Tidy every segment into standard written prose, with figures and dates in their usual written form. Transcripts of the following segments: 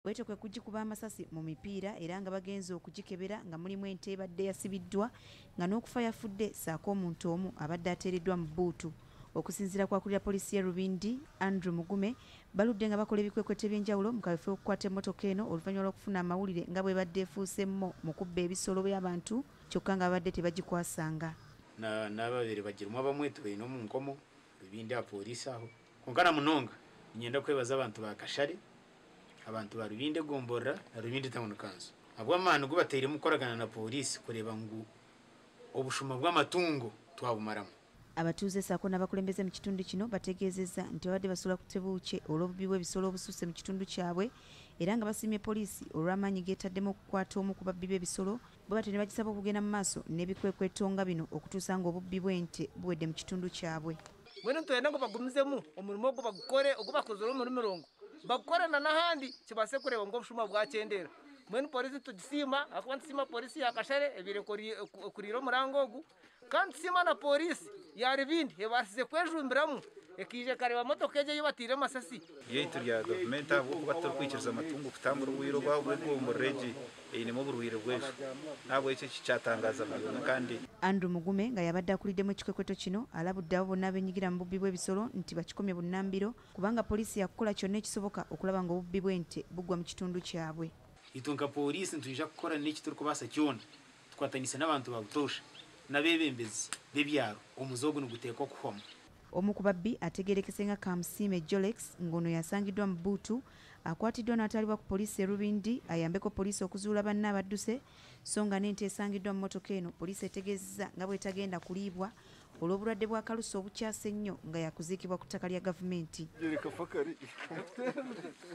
Bwetyo kwe kugikuba amasasi mu mipiira era nga bagenze okugikebera nga mulimu ente ebadde yasibiddwa nga n'okufa yafudde saako omuntu omu abadde ateereddwa mu bbuutu. Okusinziira ku akulira poliisi y'e Rubindi, Andrew Mugume, baludde nga bakola ebikwekwete by'enjawulo mu kaweefube okukwata emmotoka eno oluvannyuma lw'okufuna amawulire nga bwe badde efuusemmo mu kubba ebisolo by'abantu kyokka nga babadde tebagikwasanga. N'ababeere bagirimu abamwetu balina omu nkomo ebindi apoliisi aho konkana munonga nyenda kwebaza abantu ba Kashare abantu ba Rubindi Gomborra na Rubindi Town Council abw'amaani gubateiremu kukoragana na poliisi kureba ngu obushuma bw'amatungo twabumaramu. Abatuuze saako n'abakulembeze mu kitundu kino bategeezezza nti babadde basobola kutebuuke olw'obubi bw'ebisolo obususse mu kitundu kyabwe era nga basiimye poliisi olw'amaanyi geetaddemu okukwata omu ku babbi b'ebisolo bwe batyo ne bagisaba okugenda mu maaso n'ebikwekweto nga bino okutuusa nga obubbi bw'ente buwedde mu kitundu kyabwe. Mwene ntwenda ngo bagumizemu omulimo ogwo bagukore ogwo bakozere omuli mirongo bagukorana n'ahandi kibase kureba ngo obushuma bwakyendera. Mwene polisi tugisiima akuba ntusiima polisi ya Kashare ebire kurira omurango ogu kandi tusiima na polisi ya Rubindi ebasize kwejumbiramu ekije kareba motoka eje yibatire amasasi yaitu lya gavumenti abo kuba turikwikiriza amatungo kutambura ubwiro bwabo bw'omuregi einemu oburuhire bw'ejo ntabwo ekyo kikyatangaza byona. Kandi Andrew Mugume nga yabadde akuliddemu ekikwekweto kino alabudde abo bonna abenyigira mu bubbi bw'ebisolo nti bakikomye bunnambiro kubanga polisi yakukola kyonna ekisoboka okulaba nga obubbi bw'ente bugwa mu kitundu kyabwe. Itunka polisi ntujja kukora n'eki turikubasa kyona tukwatanise n'abantu babutosha n'abebembezi b'ebyaro omuze ogu niguteekwa okuhwamu. Omu ku babbi ategeerekese nga Kamusiime Jolex ng'ono yasangiddwa mu bbuutu akwatiddwa n'atwalibwa ku poliisi e Rubindi ayambeko poliisi okuzuula banne abadduse so nga n'ente esangiddwa mu mmotoka eno poliisi etegeezezza nga bw'etagenda kuliibwa olw'obulwadde bwa kalusu obukyase ennyo nga yakuziikibwa ku ttaka lya gavumenti.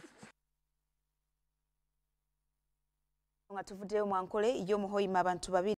Nga tuvuddeyo mu Ankole y'omuhoyima abantu babiri